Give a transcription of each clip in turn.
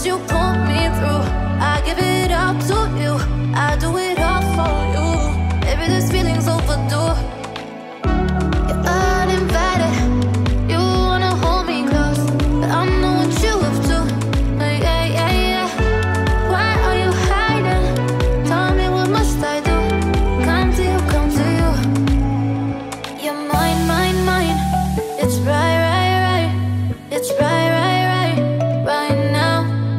you pull me through. I give it up to you, I do it all for you. Maybe this feeling's overdue. You're uninvited, you wanna hold me close, but I know what you up to. Yeah, yeah, yeah. Why are you hiding? Tell me, what must I do? Come to you, come to you. You're mine, mine, mine. It's right, right, right. It's right, right, right, right now.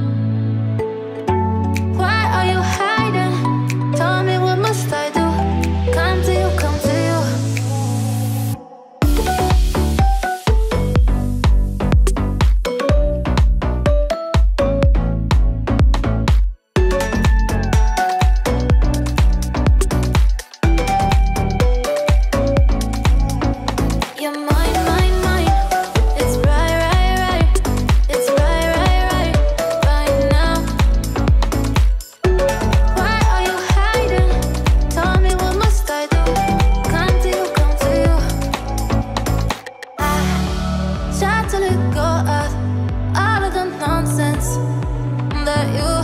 Why are you hiding? Tell me, what must I do? Come to you, come to you. You're mine, mine, mine. It's right, right, right. It's right, right, right, right now. Why are you hiding? Tell me, what must I do? Come to you, come to you. I try to let go of all of the nonsense that you